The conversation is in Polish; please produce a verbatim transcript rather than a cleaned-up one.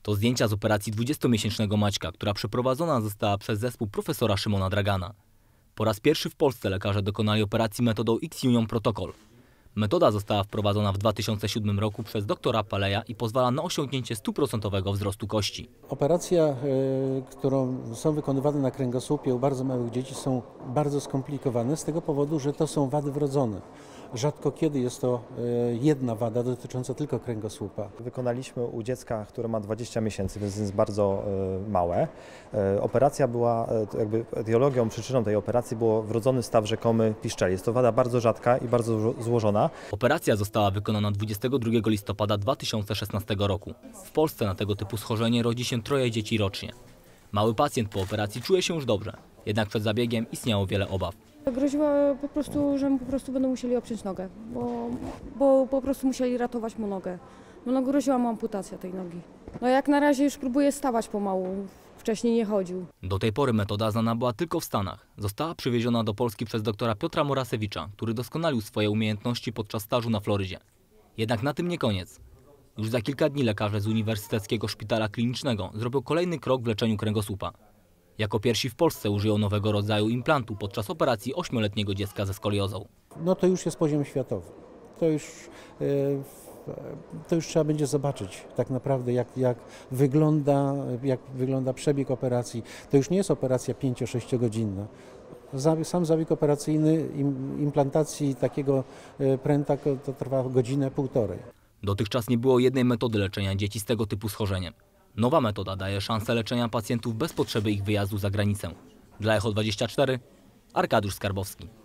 To zdjęcia z operacji dwudziestomiesięcznego Maćka, która przeprowadzona została przez zespół profesora Szymona Dragana. Po raz pierwszy w Polsce lekarze dokonali operacji metodą X-Union Protocol. Metoda została wprowadzona w dwa tysiące siódmym roku przez doktora Paleja i pozwala na osiągnięcie stuprocentowego wzrostu kości. Operacja, y, którą są wykonywane na kręgosłupie u bardzo małych dzieci, są bardzo skomplikowane z tego powodu, że to są wady wrodzone. Rzadko kiedy jest to y, jedna wada dotycząca tylko kręgosłupa. Wykonaliśmy u dziecka, które ma dwadzieścia miesięcy, więc jest bardzo y, małe. Y, operacja była, y, jakby etiologią, przyczyną tej operacji było wrodzony staw rzekomy piszczeli. Jest to wada bardzo rzadka i bardzo złożona. Operacja została wykonana dwudziestego drugiego listopada dwa tysiące szesnastego roku. W Polsce na tego typu schorzenie rodzi się troje dzieci rocznie. Mały pacjent po operacji czuje się już dobrze, jednak przed zabiegiem istniało wiele obaw. Groziła po prostu, że po prostu będą musieli obciąć nogę, bo, bo po prostu musieli ratować mu nogę. No, no groziła mu amputacja tej nogi. No jak na razie już próbuje stawać pomału, wcześniej nie chodził. Do tej pory metoda znana była tylko w Stanach. Została przywieziona do Polski przez doktora Piotra Morasewicza, który doskonalił swoje umiejętności podczas stażu na Florydzie. Jednak na tym nie koniec. Już za kilka dni lekarze z Uniwersyteckiego Szpitala Klinicznego zrobią kolejny krok w leczeniu kręgosłupa. Jako pierwsi w Polsce użyją nowego rodzaju implantu podczas operacji ośmioletniego dziecka ze skoliozą. No to już jest poziom światowy. To już, y, to już trzeba będzie zobaczyć tak naprawdę, jak, jak, wygląda, jak wygląda przebieg operacji. To już nie jest operacja pięcio-sześciogodzinna. Sam zabieg operacyjny implantacji takiego pręta to trwa godzinę, półtorej. Dotychczas nie było jednej metody leczenia dzieci z tego typu schorzeniem. Nowa metoda daje szansę leczenia pacjentów bez potrzeby ich wyjazdu za granicę. Dla Echo dwadzieścia cztery, Arkadiusz Skarbowski.